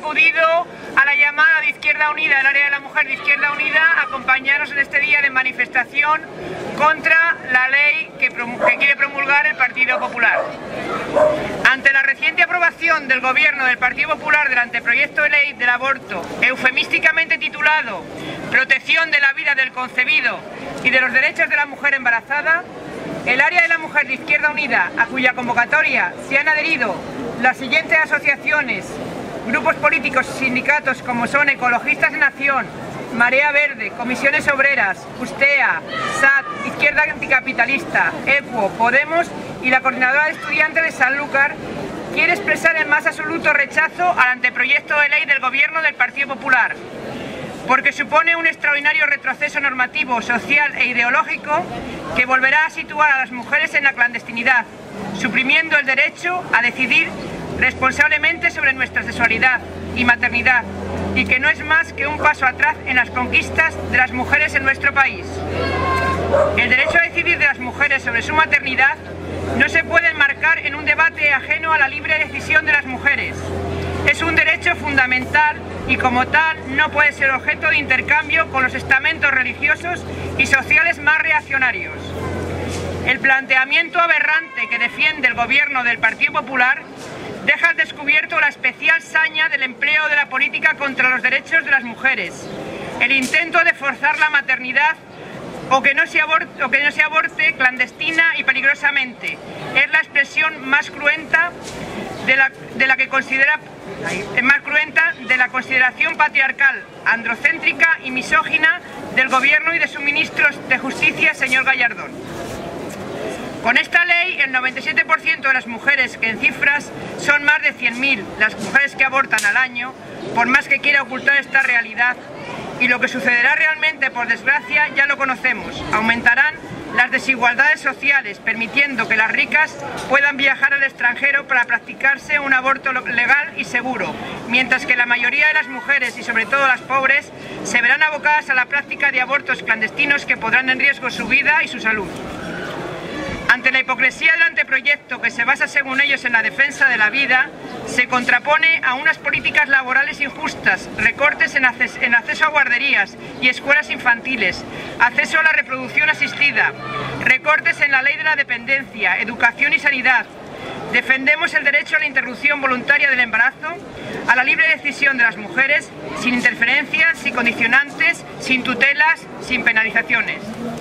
acudido a la llamada de Izquierda Unida, el área de la mujer de Izquierda Unida, a acompañarnos en este día de manifestación contra la ley que quiere promulgar el Partido Popular. Ante la reciente aprobación del Gobierno del Partido Popular del anteproyecto de ley del aborto, eufemísticamente titulado Protección de la vida del concebido y de los derechos de la mujer embarazada, el área de la mujer de Izquierda Unida, a cuya convocatoria se han adherido las siguientes asociaciones, grupos políticos y sindicatos como son Ecologistas en Acción, Marea Verde, Comisiones Obreras, Ustea, SAT, Izquierda Anticapitalista, ECUO, Podemos y la Coordinadora de Estudiantes de Sanlúcar, quiere expresar el más absoluto rechazo al anteproyecto de ley del Gobierno del Partido Popular, porque supone un extraordinario retroceso normativo, social e ideológico que volverá a situar a las mujeres en la clandestinidad, suprimiendo el derecho a decidir responsablemente sobre nuestra sexualidad y maternidad, y que no es más que un paso atrás en las conquistas de las mujeres en nuestro país. El derecho a decidir de las mujeres sobre su maternidad no se puede enmarcar en un debate ajeno a la libre decisión de las mujeres. Es un derecho fundamental y como tal no puede ser objeto de intercambio con los estamentos religiosos y sociales más reaccionarios. El planteamiento aberrante que defiende el Gobierno del Partido Popular deja al descubierto la especial saña del empleo de la política contra los derechos de las mujeres, el intento de forzar la maternidad o que no se aborte clandestina y peligrosamente. Es la expresión más cruenta de la consideración patriarcal, androcéntrica y misógina del Gobierno y de su ministro de Justicia, señor Gallardón. Con esta ley, el 97% de las mujeres, que en cifras son más de 100.000 las mujeres que abortan al año, por más que quiera ocultar esta realidad, y lo que sucederá realmente, por desgracia, ya lo conocemos. Aumentarán las desigualdades sociales, permitiendo que las ricas puedan viajar al extranjero para practicarse un aborto legal y seguro, mientras que la mayoría de las mujeres, y sobre todo las pobres, se verán abocadas a la práctica de abortos clandestinos que pondrán en riesgo su vida y su salud. Ante la hipocresía del anteproyecto, que se basa según ellos en la defensa de la vida, se contrapone a unas políticas laborales injustas, recortes en acceso a guarderías y escuelas infantiles, acceso a la reproducción asistida, recortes en la ley de la dependencia, educación y sanidad. Defendemos el derecho a la interrupción voluntaria del embarazo, a la libre decisión de las mujeres, sin interferencias, sin condicionantes, sin tutelas, sin penalizaciones.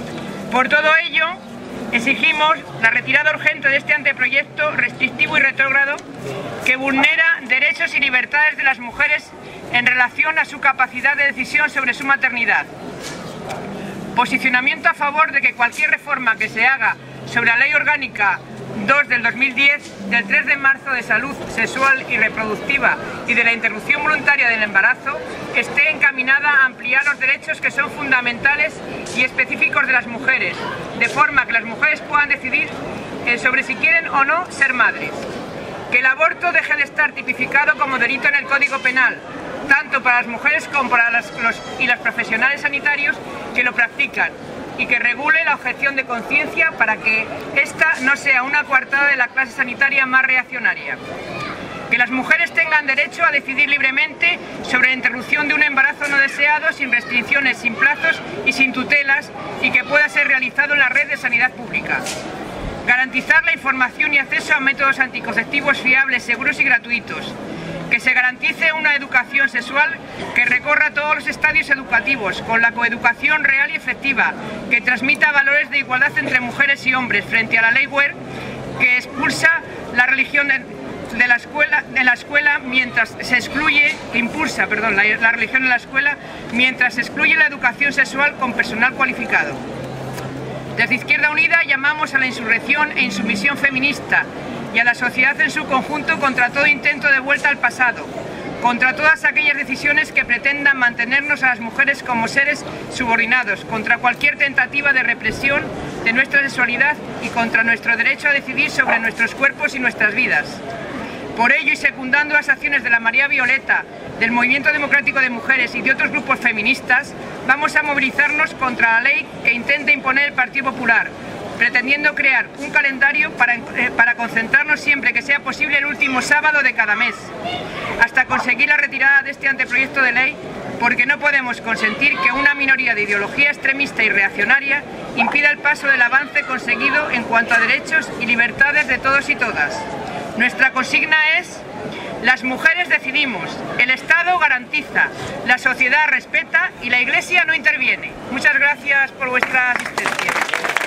Por todo ello, exigimos la retirada urgente de este anteproyecto restrictivo y retrógrado que vulnera derechos y libertades de las mujeres en relación a su capacidad de decisión sobre su maternidad. Posicionamiento a favor de que cualquier reforma que se haga sobre la Ley Orgánica 2 del 2010 del 3 de marzo de salud sexual y reproductiva y de la interrupción voluntaria del embarazo esté encaminada a ampliar los derechos que son fundamentales y específicos de las mujeres, de forma que las mujeres puedan decidir sobre si quieren o no ser madres. Que el aborto deje de estar tipificado como delito en el Código Penal, tanto para las mujeres como para los profesionales sanitarios que lo practican, y que regule la objeción de conciencia para que ésta no sea una coartada de la clase sanitaria más reaccionaria. Que las mujeres tengan derecho a decidir libremente sobre la interrupción de un embarazo no deseado, sin restricciones, sin plazos y sin tutelas, y que pueda ser realizado en la red de sanidad pública. Garantizar la información y acceso a métodos anticonceptivos fiables, seguros y gratuitos. Que se garantice una educación sexual que recorra todos los estadios educativos, con la coeducación real y efectiva, que transmita valores de igualdad entre mujeres y hombres frente a la ley Wert, que expulsa la religión de la escuela mientras se excluye, que impulsa, perdón, la religión en la escuela mientras se excluye la educación sexual con personal cualificado. Desde Izquierda Unida llamamos a la insurrección e insumisión feminista y a la sociedad en su conjunto contra todo intento de vuelta al pasado, contra todas aquellas decisiones que pretendan mantenernos a las mujeres como seres subordinados, contra cualquier tentativa de represión de nuestra sexualidad y contra nuestro derecho a decidir sobre nuestros cuerpos y nuestras vidas. Por ello, y secundando las acciones de la María Violeta, del Movimiento Democrático de Mujeres y de otros grupos feministas, vamos a movilizarnos contra la ley que intenta imponer el Partido Popular, pretendiendo crear un calendario para concentrarnos siempre que sea posible el último sábado de cada mes, hasta conseguir la retirada de este anteproyecto de ley, porque no podemos consentir que una minoría de ideología extremista y reaccionaria impida el paso del avance conseguido en cuanto a derechos y libertades de todos y todas. Nuestra consigna es: las mujeres decidimos, el Estado garantiza, la sociedad respeta y la Iglesia no interviene. Muchas gracias por vuestra asistencia.